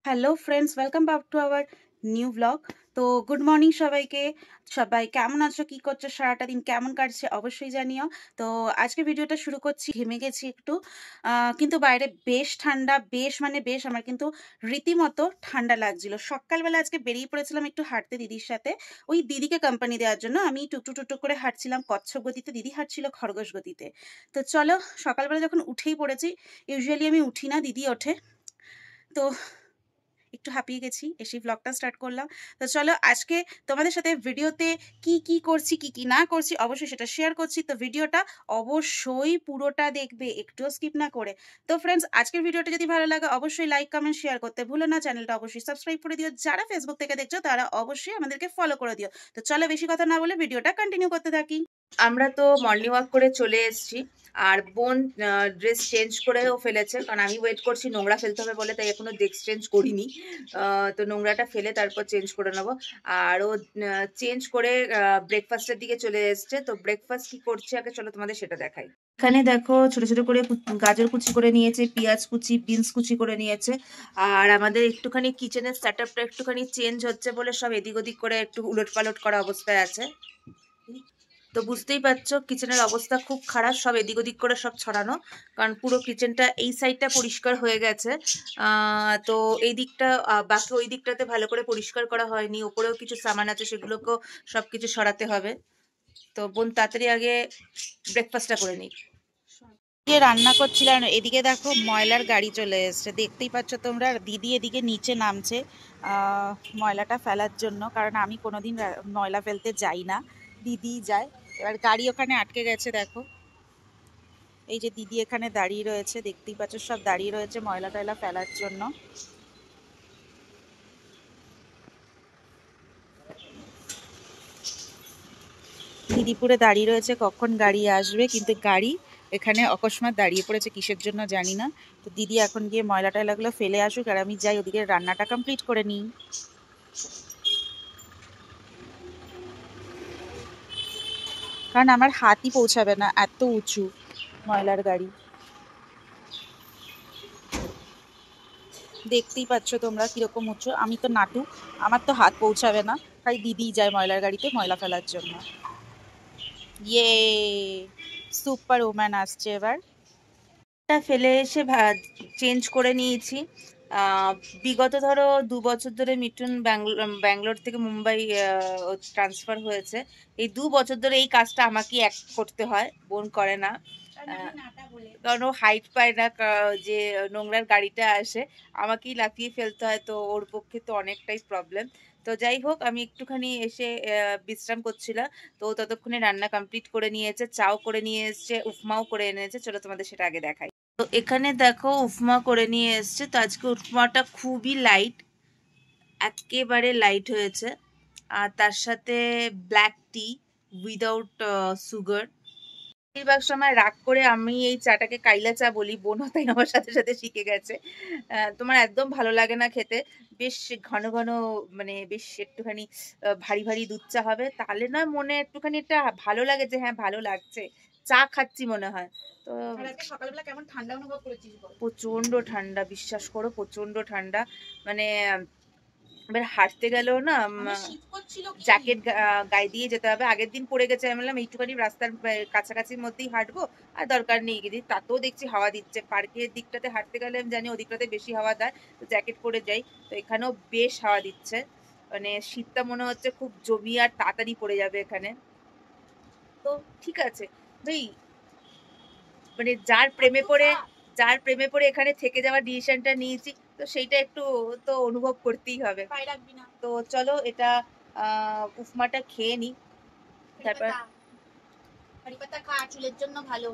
Hello friends, welcome back to our new blog. তো good morning সবাইকে। সবাই কেমন আছো, কি করছো, সারাটা দিন কেমন কাটছে অবশ্যই জানিও। তো আজকে ভিডিওটা শুরু করছি, ঘেমে গেছি একটু, কিন্তু বাইরে বেশ ঠান্ডা, বেশ আমার কিন্তু রীতিমতো ঠান্ডা লাগছিল। সকালবেলা আজকে বেরিয়ে পড়েছিলাম একটু হাঁটতে দিদির সাথে, ওই দিদিকে কোম্পানি দেওয়ার জন্য। আমি টুকটুক করে হাঁটছিলাম কচ্ছপ গতিতে, দিদি হাঁটছিল খরগোশ গতিতে। তো চলো, সকালবেলা যখন উঠেই পড়েছি, ইউজুয়ালি আমি উঠি না, দিদি ওঠে, তো একটু হাঁপিয়ে গেছি, এসে ব্লগটা স্টার্ট করলাম। তো চলো, আজকে তোমাদের সাথে ভিডিওতে কি কি করছি, কি কি না করছি অবশ্যই সেটা শেয়ার করছি। তো ভিডিওটা অবশ্যই পুরোটা দেখবে, একটুও স্কিপ না করে। তো ফ্রেন্ডস, আজকের ভিডিওটা যদি ভালো লাগে অবশ্যই লাইক কমেন্ট শেয়ার করতে ভুলো না। চ্যানেলটা অবশ্যই সাবস্ক্রাইব করে দিও, যারা ফেসবুক থেকে দেখছো তারা অবশ্যই আমাদেরকে ফলো করে দিও। তো চলো, বেশি কথা না বলে ভিডিওটা কন্টিনিউ করতে থাকি। আমরা তো মর্নিং ওয়াক করে চলে এসেছি, আর বোন ড্রেস চেঞ্জ করেও ফেলেছে, কারণ আমি ওয়েট করছি নোংরা ফেলতে হবে বলে, তাই এখনো ড্রেস চেঞ্জ করিনি। তো নোংরাটা ফেলে তারপর চেঞ্জ করে নেবো। আর ও চেঞ্জ করে ব্রেকফাস্টের দিকে চলে এসছে। তো ব্রেকফাস্ট কি করছে আগে চলো তোমাদের সেটা দেখাই। এখানে দেখো, ছোট ছোট করে গাজর কুচি করে নিয়েছে, পেঁয়াজ কুচি, বিনস কুচি করে নিয়েছে। আর আমাদের একটুখানি কিচেনের সেট আপটা একটুখানি চেঞ্জ হচ্ছে বলে সব এদিক ওদিক করে একটু উলট পালট করা অবস্থায় আছে। তো বুঝতেই পারছো কিচেনের অবস্থা খুব খারাপ, সব এদিক ওদিক করে সব ছড়ানো, কারণ পুরো কিচেনটা এই সাইডটা পরিষ্কার হয়ে গেছে। তো এই দিকটা, বাকি ওই দিকটাতে ভালো করে পরিষ্কার করা হয়নি, ওপরেও কিছু সামান আছে, সেগুলোকেও সব কিছু সরাতে হবে। তো বোন তাড়াতাড়ি আগে ব্রেকফাস্টটা করে নিই। রান্না করছিলাম, এদিকে দেখো ময়লার গাড়ি চলে এসছে, দেখতেই পাচ্ছ তোমরা। দিদি এদিকে নিচে নামছে ময়লাটা ফেলার জন্য, কারণ আমি কোনোদিন ময়লা ফেলতে যাই না, দিদি যায়। এবার গাড়ি ওখানে আটকে গেছে, দেখো এই যে দিদি এখানে দাঁড়িয়ে রয়েছে, দেখতেই পাচ্ছ সব দাঁড়িয়ে রয়েছে ময়লা টয়লা ফেলার জন্য। দিদিপুরে দাঁড়িয়ে রয়েছে কখন গাড়ি আসবে, কিন্তু গাড়ি এখানে অকস্মাৎ দাঁড়িয়ে পড়েছে, কিসের জন্য জানি না। তো দিদি এখন গিয়ে ময়লা টয়লাগুলো ফেলে আসুক, আর আমি যাই ওদিকে রান্নাটা কমপ্লিট করে নিই। কারণ আমার হাতই পৌঁছাবে না, এত উঁচু ময়লার গাড়ি। দেখতেই পাচ্ছ তোমরা কিরকম উঁচু, আমি তো নাটু, আমার তো হাত পৌঁছাবে না, তাই দিদিই যায় ময়লার গাড়িতে ময়লা ফেলার জন্য। ইয়ে, সুপার ওম্যান আসছে এবার। ফেলে এসে চেঞ্জ করে নিয়েছি। বিগত ধরো 2 বছর ধরে মিঠুন ব্যাঙ্গালোর থেকে মুম্বাই ট্রান্সফার হয়েছে। এই 2 বছর ধরে এই কাজটা আমাকেই এক করতে হয়, বোন করে না। কারণ ও হাইট পায় না, যে নোংরার গাড়িটা আসে আমাকেই লাফিয়ে ফেলতে হয়, তো ওর পক্ষে তো অনেকটাই প্রবলেম। তো যাই হোক, আমি একটুখানি এসে বিশ্রাম করছিলাম। তো ততক্ষণে রান্না কমপ্লিট করে নিয়েছে, চাও করে নিয়ে এসছে, উপমাও করে এনেছে, চলো তোমাদের সেটা আগে দেখাই। তো এখানে দেখো উপমা করে নিয়ে এসছে। তো আজকে উপমাটা খুবই লাইট, একেবারে লাইট হয়েছে। আর তার সাথে ব্ল্যাক টি উইদাউট সুগার। বেশিরভাগ সময় রাগ করে আমি এই চাটাকে কাইলা চা বলি, বোনও তাই আমার সাথে সাথে শিখে গেছে। তোমার একদম ভালো লাগে না খেতে, বেশ ঘন ঘন, মানে বেশ একটুখানি ভারী ভারী দুধ চা হবে, তাহলে না মনে একটুখানি একটা ভালো লাগে, যে হ্যাঁ ভালো লাগছে, চা খাচ্ছি মনে হয়। তো সকালবেলা কেমন ঠান্ডা অনুভব করেছিস? প্রচন্ড ঠান্ডা, বিশ্বাস করো প্রচন্ড ঠান্ডা। মানে এবার হাঁটতে গেলেও না জ্যাকেট গায়ে দিয়ে যেতে হবে। আগের দিন পরে গেছে, আমি বললাম এইটুখানি রাস্তার কাছাকাছির মধ্যেই হাঁটবো, আর দরকার নেই গেছি, তাতেও দেখছি হাওয়া দিচ্ছে। পার্কের দিকটাতে হাঁটতে গেলে আমি জানি ওদিকটাতে বেশি হাওয়া দেয়, তো জ্যাকেট পরে যাই। তো এখানেও বেশ হাওয়া দিচ্ছে, মানে শীতটা মনে হচ্ছে খুব জমি আর তাড়াতাড়ি পড়ে যাবে এখানে। তো ঠিক আছে ভাই, মানে যার প্রেমে পড়ে এখানে থেকে যাওয়ার ডিসিশনটা নিয়েছি, তো সেইটা একটু তো অনুভব করতেই হবে। তো চলো, এটা উপমাটা খেয়ে নি, তারপর কারি পাতা খা, চুলের জন্য ভালো।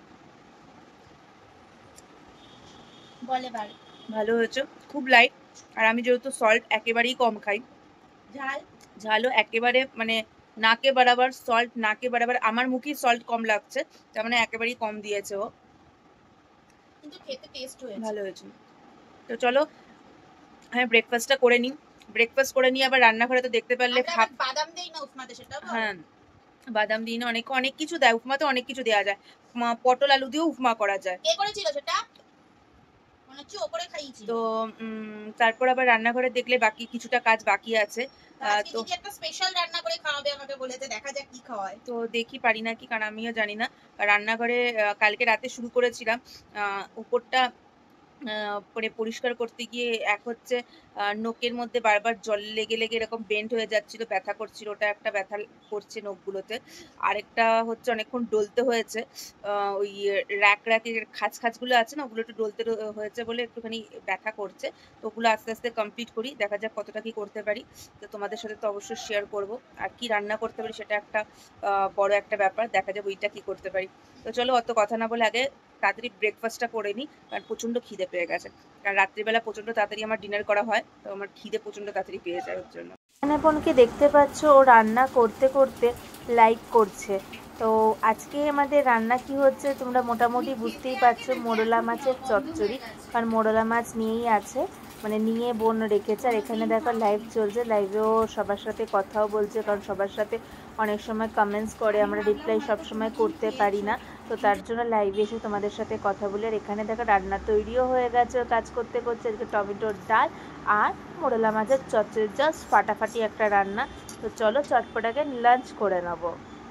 বলে ভালো হয়েছে, খুব লাইট। আর আমি যেহেতু সল্ট একেবারেই কম খাই, ঝালও একেবারে মানে নাকে বরাবর, সল্ট নাকে বরাবর, আমার মুখেই সল্ট কম লাগছে, তার মানে একেবারেই কম দিয়েছে ও, কিন্তু খেতে টেস্ট হয়েছে, ভালো হয়েছে। তো চলো হ্যাঁ ব্রেকফাস্টটা করে নিই। ব্রেকফাস্ট করে নিয়ে আবার রান্নাঘরে তো দেখতে পারলে বাদাম দেই না উপমাতে, সেটা হ্যাঁ বাদাম দিই না, অনেক অনেক কিছু দেয় উপমাতে, অনেক কিছু দেওয়া যায়। পটল আলু দিয়েও উপমা করা যায়। কে করেছিল সেটা? তো তারপর আবার রান্নাঘরে দেখলে বাকি কিছুটা কাজ বাকি আছে। তো একটা স্পেশাল রান্না করে খাওয়াবে আমাকে বলেছে, দেখা যাক কি খাওয়ায়। তো দেখি পারি নাকি, কারণ আমিও জানি না। রান্নাঘরে কালকে রাতে শুরু করেছিলাম, উপরটা মানে পরিষ্কার করতে গিয়ে এক হচ্ছে নখের মধ্যে বারবার জল লেগে লেগে এরকম বেন্ড হয়ে যাচ্ছিল, ব্যথা করছিল, ওটা একটা ব্যথা করছে নখগুলোতে। আরেকটা হচ্ছে অনেকক্ষণ ডলতে হয়েছে, ওই র্যাকের খাঁজগুলো আছে না, ওগুলো একটু ডলতে হয়েছে বলে একটুখানি ব্যথা করছে। তো ওগুলো আস্তে আস্তে কমপ্লিট করি, দেখা যাক কতটা কি করতে পারি। তো তোমাদের সাথে তো অবশ্যই শেয়ার করব, আর কি রান্না করতে পারি সেটা একটা বড় একটা ব্যাপার, দেখা যাবে ওইটা কি করতে পারি। তো চলো অত কথা না বলে আগে তাড়াতাড়ি ব্রেকফাস্টটা করে নিই, কারণ প্রচণ্ড খিদে পেয়ে গেছে। কারণ রাত্রিবেলা প্রচণ্ড তাড়াতাড়ি আমার ডিনার করা হয়, তো আমার খিদে প্রচণ্ড তাড়াতাড়ি পেয়ে যায় ওর জন্য। বোনকে দেখতে পাচ্ছ, ও রান্না করতে করতে লাইভ করছে। তো আজকে আমাদের রান্না কি হচ্ছে তোমরা মোটামুটি বুঝতেই পারছো, মোরলা মাছের চচ্চড়ি। কারণ মোরলা মাছ নিয়েই আছে, মানে নিয়ে বোন রেখেছে। আর এখানে দেখো লাইভ চলছে, লাইভেও সবার সাথে কথাও বলছে, কারণ সবার সাথে অনেক সময় কমেন্টস করে, আমরা রিপ্লাই সবসময় করতে পারি না। তো তার জন্য লাইভে এসে তোমাদের সাথে কথা বলে। আর এখানে দেখো রান্না তৈরিও হয়ে গেছে কাজ করতে করতে। আজকে টমেটোর ডাল আর মোরলা মাছের চচ্চড়ি, জাস্ট ফাটাফাটি একটা রান্না। তো চলো চটপটাকে লাঞ্চ করে নেবো।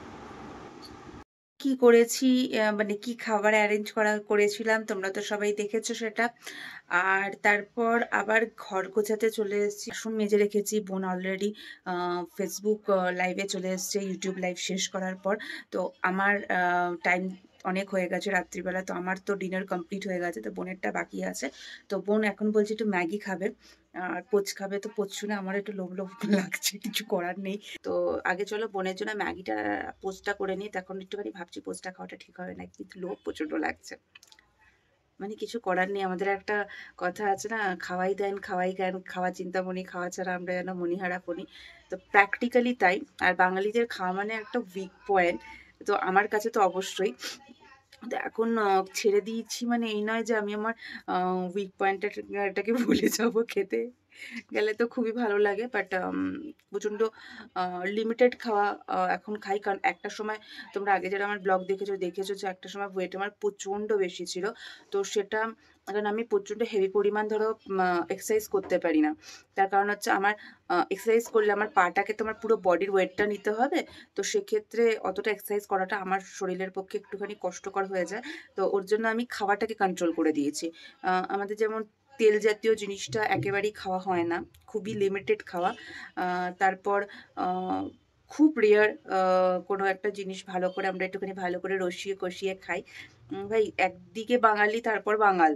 কি করেছি, মানে কি খাবার অ্যারেঞ্জ করেছিলাম তোমরা তো সবাই দেখেছো সেটা। আর তারপর আবার ঘর গোছাতে চলে এসেছি, বাসন মেজে রেখেছি। বোন অলরেডি ফেসবুক লাইভে চলে এসছে ইউটিউব লাইভ শেষ করার পর। তো আমার টাইম অনেক হয়ে গেছে রাত্রিবেলা, তো আমার তো ডিনার কমপ্লিট হয়ে গেছে, তো বোনেরটা বাকি আছে। তো বোন এখন বলছে একটু ম্যাগি খাবে আর পোচ খাবে। তো পোচ শুনে আমার একটু লোভ লোভ লাগছে, কিছু করার নেই। তো আগে চলো বোনের জন্য ম্যাগিটা পোস্টটা করে নিই, তখন একটুখানি ভাবছি পোস্টটা খাওয়াটা ঠিক হবে না, কিন্তু লোভ প্রচণ্ড লাগছে। মানে কিছু করার নেই, আমাদের একটা কথা আছে না, খাওয়াই দেন খাওয়াই জ্ঞান, খাওয়া চিন্তামণি, খাওয়া ছাড়া আমরা যেন মণিহারা ফণি। তো প্র্যাকটিক্যালি তাই। আর বাঙালিদের খাওয়া মানে একটা উইক পয়েন্ট, তো আমার কাছে তো অবশ্যই। তো এখন ছেড়ে দিয়েছি মানে এই নয় যে আমি আমার উইক পয়েন্টটাকে ভুলে যাবো, খেতে গেলে তো খুবই ভালো লাগে, বাট প্রচণ্ড লিমিটেড খাওয়া এখন খাই। কারণ একটা সময় তোমরা আগে যারা আমার ব্লগ দেখেছো যে একটা সময় ওয়েট আমার প্রচণ্ড বেশি ছিল। তো সেটা কারণ আমি প্রচণ্ড হেভি পরিমাণ ধরো এক্সারসাইজ করতে পারি না। তার কারণ হচ্ছে আমার এক্সারসাইজ করলে আমার পাটাকে তো আমার পুরো বডির ওয়েটটা নিতে হবে। তো সেক্ষেত্রে অতটা এক্সারসাইজ করাটা আমার শরীরের পক্ষে একটুখানি কষ্টকর হয়ে যায়। তো ওর জন্য আমি খাওয়াটাকে কন্ট্রোল করে দিয়েছি। আমাদের যেমন তেল জাতীয় জিনিসটা একেবারেই খাওয়া হয় না, খুবই লিমিটেড খাওয়া। তারপর খুব রেয়ার কোনো একটা জিনিস ভালো করে আমরা একটুখানি ভালো করে রসিয়ে কষিয়ে খাই। ভাই একদিকে বাঙালি তারপর বাঙাল,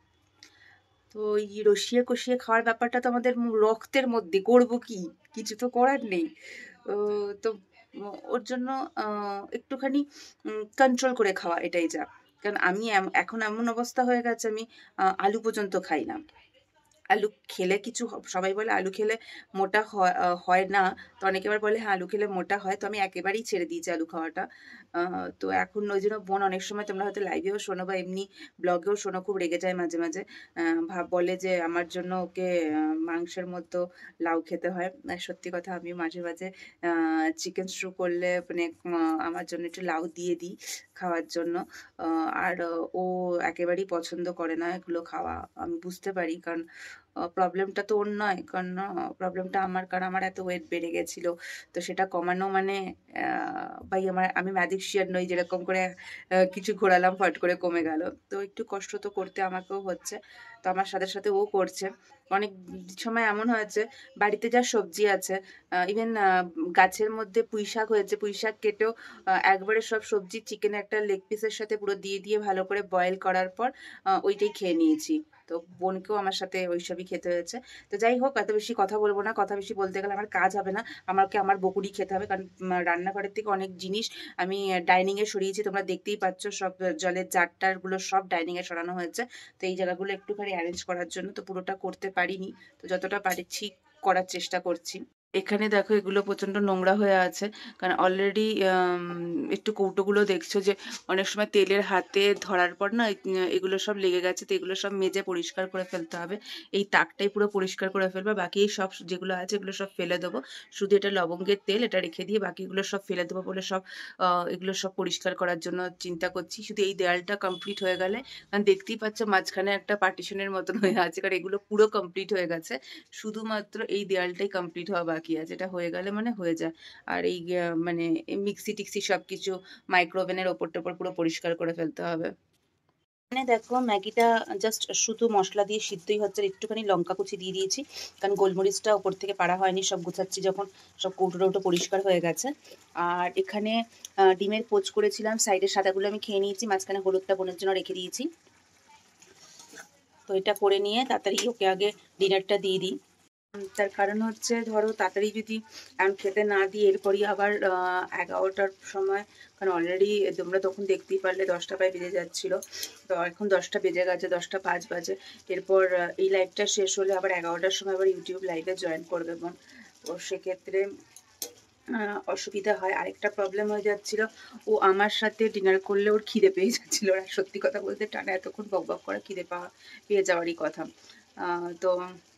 তো এই রসিয়ে কষিয়ে খাওয়ার ব্যাপারটা তো আমাদের রক্তের মধ্যে, করবো কি, কিছু তো করার নেই। তো ওর জন্য একটুখানি কন্ট্রোল করে খাওয়া এটাই যা। কারণ আমি এখন এমন অবস্থা হয়ে গেছে, আমি আলু পর্যন্ত খাই না। আলু খেলে কিছু সবাই বলে আলু খেলে মোটা হয় না, তো অনেকে আবার বলে হ্যাঁ আলু খেলে মোটা হয়। তো আমি একেবারেই ছেড়ে দিয়েছি আলু খাওয়াটা। তো এখন ওই জন্য বোন অনেক সময় তোমরা হয়তো লাইভেও শোনো বা এমনি ব্লগেও শোনো, খুব রেগে যায় মাঝে মাঝে। বলে যে আমার জন্য ওকে মাংসের মতো লাউ খেতে হয়। সত্যি কথা, আমি মাঝে মাঝে চিকেন স্টু করলে মানে আমার জন্য একটু লাউ দিয়ে দিই খাওয়ার জন্য। আর ও একেবারেই পছন্দ করে না এগুলো খাওয়া, আমি বুঝতে পারি। কারণ প্রবলেমটা তো ওর নয়, কারণ প্রবলেমটা আমার, কারণ আমার এত ওয়েট বেড়ে গেছিলো। তো সেটা কমানো মানে ভাই আমি ম্যাজিকশিয়ান নই যেরকম করে কিছু ঘোরালাম ফট করে কমে গেল। তো একটু কষ্ট তো করতে আমাকেও হচ্ছে, তো আমার সাথে সাথে ও করছে। অনেক সময় এমন হয়েছে বাড়িতে যা সবজি আছে, ইভেন গাছের মধ্যে পুঁই শাক হয়েছে, পুঁই শাক কেটেও একবারে সব সবজি চিকেন একটা লেগ পিসের সাথে পুরো দিয়ে দিয়ে ভালো করে বয়েল করার পর ওইটাই খেয়ে নিয়েছি। তো বোনকেও আমার সাথে ওইসবই খেতে হয়েছে। তো যাই হোক, এত বেশি কথা বলবো না, কথা বেশি বলতে গেলে আমার কাজ হবে না, আমাকে আমার বকুড়ি খেতে হবে। কারণ রান্নাঘরের থেকে অনেক জিনিস আমি ডাইনিংয়ে সরিয়েছি, তোমরা দেখতেই পাচ্ছ সব জলের জারটারগুলো সব ডাইনিংয়ে সরানো হয়েছে। তো এই জায়গাগুলো একটুখানি অ্যারেঞ্জ করার জন্য, তো পুরোটা করতে পারিনি, তো যতটা পারছি করার চেষ্টা করছি। এখানে দেখো এগুলো প্রচন্ড নোংরা হয়ে আছে, কারণ অলরেডি একটু কৌটোগুলো দেখছো যে অনেক সময় তেলের হাতে ধরার পর না এগুলো সব লেগে গেছে, তো এগুলো সব মেজে পরিষ্কার করে ফেলতে হবে। এই তাকটাই পুরো পরিষ্কার করে ফেলবো, বাকি এই সব যেগুলো আছে এগুলো সব ফেলে দেবো। শুধু এটা লবঙ্গের তেল, এটা রেখে দিয়ে বাকিগুলো সব ফেলে দেবো বলে সব এগুলো সব পরিষ্কার করার জন্য চিন্তা করছি। শুধু এই দেয়ালটা কমপ্লিট হয়ে গেলে, কারণ দেখতেই পাচ্ছ মাঝখানে একটা পার্টিশনের মতন হয়ে আছে, কারণ এগুলো পুরো কমপ্লিট হয়ে গেছে, শুধুমাত্র এই দেয়ালটাই কমপ্লিট হওয়া বাকি আছে। এটা হয়ে গেলে মানে হয়ে যায়। আর এই মানে মিক্সি টিক্সি সবকিছু মাইক্রোওভেনের ওপর টোপর পুরো পরিষ্কার করে ফেলতে হবে। এখানে দেখো ম্যাগিটা জাস্ট শুধু মশলা দিয়ে সিদ্ধই হচ্ছে, একটুখানি লঙ্কা কুচি দিয়ে দিয়েছি, কারণ গোলমরিচটা ওপর থেকে পাড়া হয়নি, সব গুছাচ্ছি যখন সব কৌটো পরিষ্কার হয়ে গেছে। আর এখানে ডিমের পোচ করেছিলাম, সাইডের সাদাগুলো আমি খেয়ে নিয়েছি, মাঝখানে হলুদটা বোনের জন্য রেখে দিয়েছি। তো এটা করে নিয়ে তাড়াতাড়ি ওকে আগে ডিনারটা দিয়ে দিই। তার কারণ হচ্ছে ধরো তাড়াতাড়ি যদি আমি খেতে না দিই, এরপরই আবার 11টার সময়, কারণ অলরেডি তোমরা তখন দেখতেই পারলে 10টা প্রায় বেজে যাচ্ছিলো, তো এখন 10টা বেজে গেছে, 10টা 5 বাজে। এরপর এই লাইভটা শেষ হলে আবার 11টার সময় আবার ইউটিউব লাইভে জয়েন করবে বোন, তো সেক্ষেত্রে অসুবিধা হয়। আরেকটা প্রবলেম হয়ে যাচ্ছিল, ও আমার সাথে ডিনার করলে ওর খিদে পেয়ে যাচ্ছিল, আর সত্যি কথা বলতে টানা এতক্ষণ বক বক করা খিদে পেয়ে যাওয়ারই কথা। তো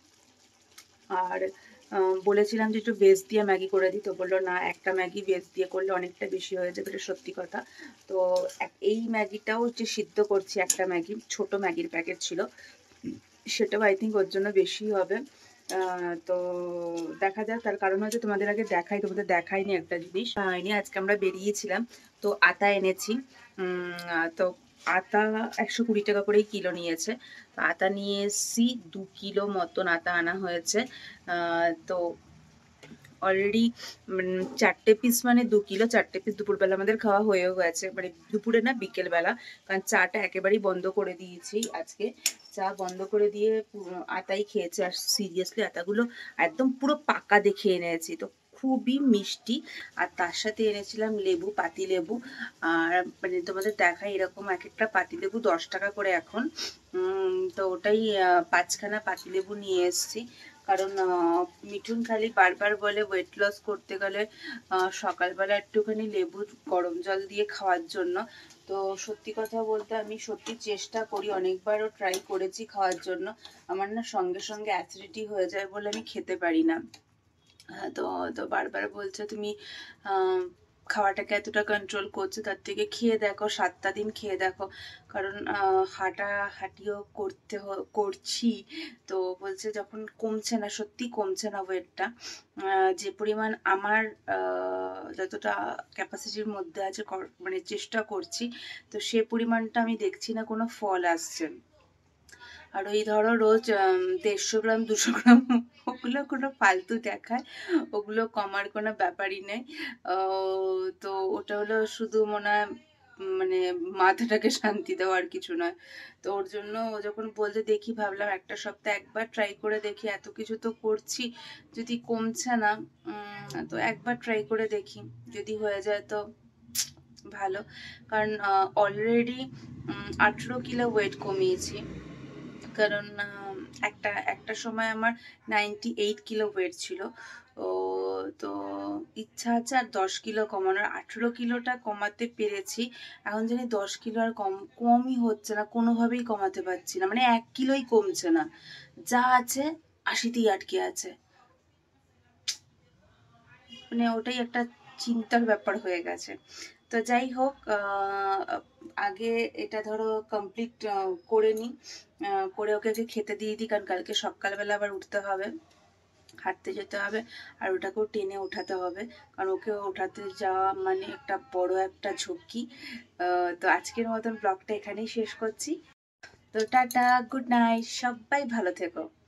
আর বলেছিলাম যে একটু ভেজ দিয়ে ম্যাগি করে দিই, তো বললো না একটা ম্যাগি ভেজ দিয়ে করলে অনেকটা বেশি হয়ে যাবে, এটা সত্যি কথা। তো এই ম্যাগিটাও যে সিদ্ধ করছি, একটা ম্যাগি ছোট ম্যাগির প্যাকেট ছিল, সেটাও আই থিঙ্ক ওর জন্য বেশি হবে। তো দেখা যাক, তার কারণ হচ্ছে তোমাদের আগে তোমাদের দেখাইনি একটা জিনিস হয়নি। আজকে আমরা বেরিয়েছিলাম, তো আতা এনেছি। তো আতা 120 টাকা করেই কিলো নিয়েছে, তো আতা নিয়ে এসছি, 2 কিলো মতন আতা আনা হয়েছে। তো অলরেডি 4টে পিস, মানে 2 কিলো 4টে পিস দুপুরবেলা আমাদের খাওয়া হয়েও গেছে, মানে দুপুরে না বিকেলবেলা, কারণ চাটা একেবারেই বন্ধ করে দিয়েছি আজকে। চা বন্ধ করে দিয়ে আতাই খেয়েছে। আর সিরিয়াসলি আতাগুলো একদম পুরো পাকা দেখে এনেছি, তো খুবই মিষ্টি। আর তার সাথে এনেছিলাম লেবু, পাতি লেবু। আর মানে তোমাদের দেখাই, এরকম এক একটা পাতি লেবু 10 টাকা করে এখন। তো ওটাই 5খানা পাতি লেবু নিয়ে এসছি, কারণ মিঠুন খালি বারবার বলে ওয়েট লস করতে গেলে সকালবেলা একটুখানি লেবু গরম জল দিয়ে খাওয়ার জন্য। তো সত্যি কথা বলতে আমি সত্যি চেষ্টা করি, অনেকবারও ট্রাই করেছি খাওয়ার জন্য, আমার না সঙ্গে সঙ্গে অ্যাসিডিটি হয়ে যায় বলে আমি খেতে পারি না। তো তো বারবার বলছে তুমি খাওয়াটাকে এতটা কন্ট্রোল করছো, তার থেকে খেয়ে দেখো, 7টা দিন খেয়ে দেখো, কারণ হাঁটিও করছি। তো বলছে যখন কমছে না, সত্যি কমছে না ওয়েটটা, যে পরিমাণ আমার যতটা ক্যাপাসিটির মধ্যে আছে, মানে চেষ্টা করছি, তো সে পরিমাণটা আমি দেখছি না কোনো ফল আসছে। আর ওই ধরো রোজ 150 গ্রাম 200 গ্রাম, ওগুলো কোনো ফালতু দেখায়, ওগুলো কমার কোনো ব্যাপারই নেই। তো ওটা হলো শুধু মনে হয় মানে মাথাটাকে শান্তি দেওয়া, আর কিছু নয়। তো ওর জন্য ও যখন বলতে দেখি, ভাবলাম একটা সপ্তাহ একবার ট্রাই করে দেখি, এত কিছু তো করছি, যদি কমছে না তো একবার ট্রাই করে দেখি, যদি হয়ে যায় তো ভালো। কারণ অলরেডি 18 কিলো ওয়েট কমিয়েছি, কারণ একটা সময় আমার 98 কিলো ওয়েট ছিল। ও তো ইচ্ছা আছে আর 10 কিলো কমানোর, 18 কিলোটা কমাতে পেরেছি, এখন জানি 10 কিলো আর কমই হচ্ছে না, কোনোভাবেই কমাতে পারছি না, মানে 1 কিলোই কমছে না, যা আছে 80তেই আটকে আছে, মানে ওটাই একটা চিন্তার ব্যাপার হয়ে গেছে। তো যাই হোক, আগে এটা ধরো কমপ্লিট করে নিই, করে ওকে খেতে দিয়ে দিই, কারণ কালকে সকালবেলা আবার উঠতে হবে, হাঁটতে যেতে হবে, আর ওটাকেও টেনে ওঠাতে হবে, কারণ ওকে ওঠাতে যাওয়া মানে একটা বড় একটা ঝক্কি। তো আজকের মতন ব্লগটা এখানেই শেষ করছি। তো টাটা, গুড নাইট, সবাই ভালো থেকো।